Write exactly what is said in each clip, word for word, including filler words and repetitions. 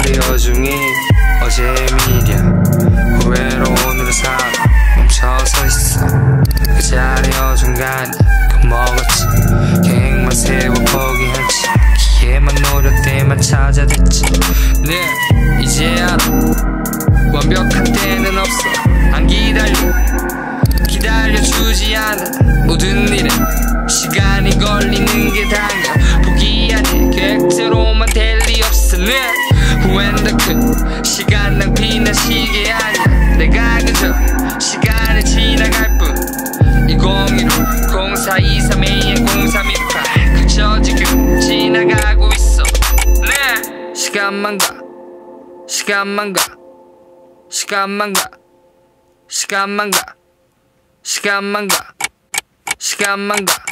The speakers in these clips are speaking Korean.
머리 어중이 어제의 미련 후회로 오늘의 삶 멈춰서 있어. 그 자리 어중간히 겁먹었지. 계획만 세워 포기한 채 기회만 노릴 때만 찾아댔지. 네 이제 알아 완벽한 때는 없어. 안 기다려 기다려주지 않아. 모든 일에 시간이 걸리는 게 당연. 포기하지 계획대로만 될 리 없어. 네 후회는 큰 시간 낭비는 시계 아니야. 내가 그저 시간이 지나갈 뿐. 이공일오 공사이삼 에이엠 공삼이팔 그저 지금 지나가고 있어. 네 시간만 가 시간만 가 시간만 가 시간만 가 시간만 가 시간만 가.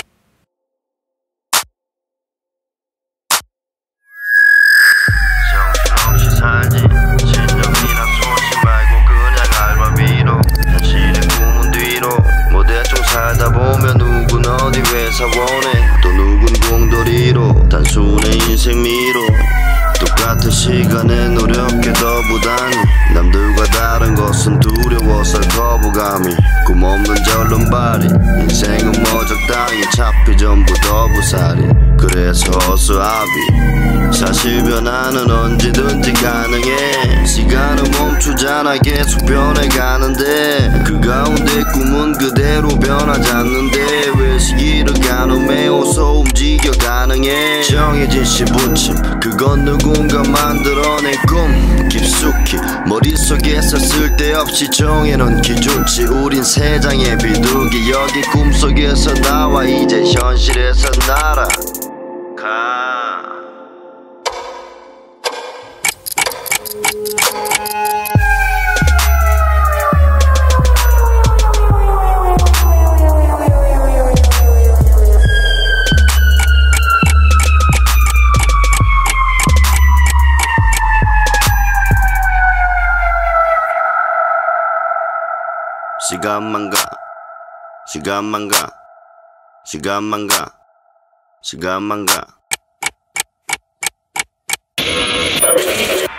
정신없이 살지 진정이나 소식 말고 그냥 알바비로 현실의 꿈은 뒤로 뭐 대충 살다 보면 누군 어디 회사 원해 또 누군 공돌이로 단순한 인생 미로 똑같은 시간에 노력해 더 부단히 남들과 다른 것은 두려워서 거부감이 꿈없는 절름발이 인생은 뭐 적당히 차피 전부 더부살이 그래서 허수아비 사실 변화는 언제든지 가능해. 시간은 멈추잖아 계속 변해가는데 그 가운데 꿈은 그대로 변하지 않는데 왜 시기를 가늠해오서 움직여 가능해. 정해진 시분침 그건 누군가 만들어낸 꿈 깊숙이 머릿속에서 쓸데없이 정해놓은 기준치. 우린 세 장의 비둘기 여기 꿈속에서 나와 이제 현실에서 날아가. 시간만 가 시간만 가 시간만 가 시간만 가